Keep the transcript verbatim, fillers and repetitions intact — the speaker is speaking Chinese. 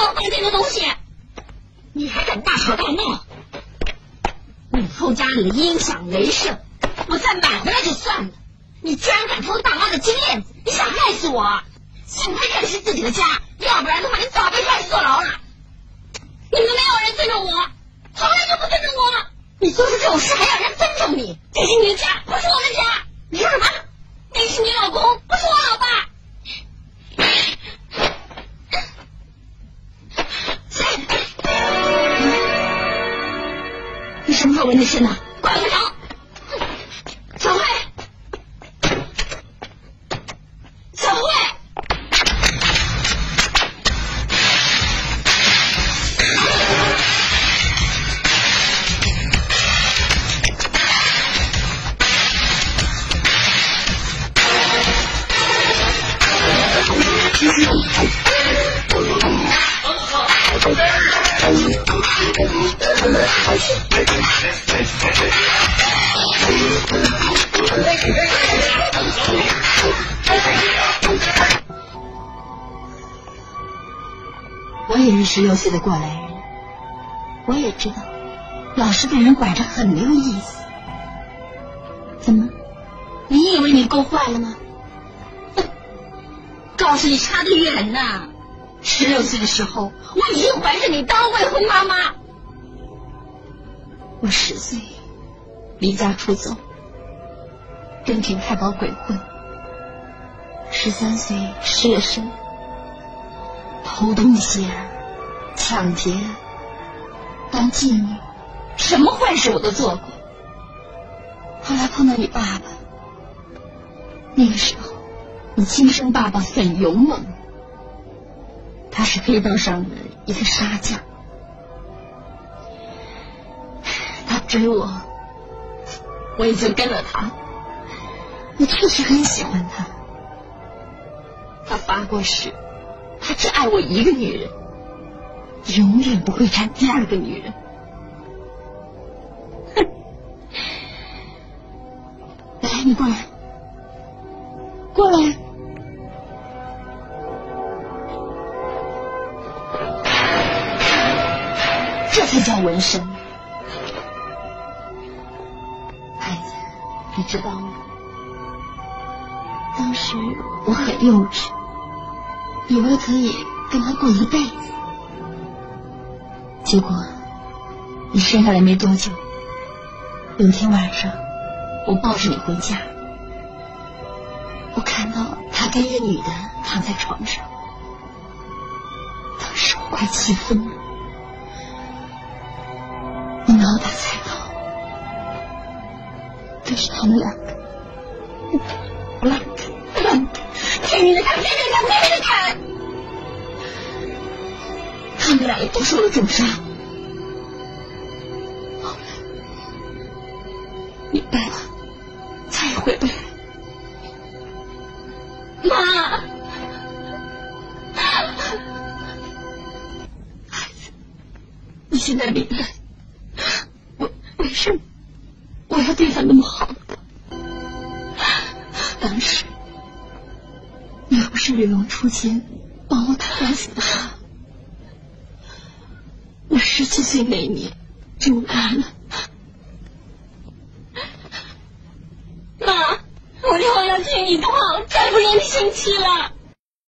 我房间的东西，你还敢大吵大闹？你偷家里的音响雷声，我再买回来就算了，你居然敢偷大妈的金链子，你想害死我？幸亏这是自己的家，要不然的话你早被关去坐牢了。你们没有人尊重我，从来就不尊重我，你做出这种事还要人尊重你？这是你的家，不是我的家。你说什么？那是你老公，不是我老爸。你什么时候纹的身呢？快快找！小慧，小慧，我也是十六岁的过来人，我也知道老是被人管着很没有意思。怎么，你以为你够坏了吗？告诉你差得远呐！十六岁的时候，我已经怀着你当未婚妈妈。我十岁离家出走，跟平太保鬼混。十三岁失了身，偷东西啊，抢劫啊，当妓女，什么坏事我都做过。后来碰到你爸爸，那个时候你亲生爸爸很勇猛，他是黑道上的一个杀将，他追我，我也就跟了他。我确实很喜欢他，他发过誓，他只爱我一个女人，永远不会谈第二个女人。哼！来，你过来，过来。这才叫纹身。孩子，你知道吗？当时我很幼稚，以为可以跟他过一辈子。结果你生下来没多久，有一天晚上我抱着你回家，我看到他跟一个女的躺在床上，当时我快气疯了。我挠打才好，可是他们两个乱看乱看，拼命的看，拼命的看，拼命的看，他们两个都受了重伤。后来你爸爸再也回不来。妈，孩子，你现在明白我为什么我要对他那么好的？当时要不是吕龙出钱帮我打官司的话，我十七岁那年就完了。妈，我以后要听你的话，我再不惹你生气了。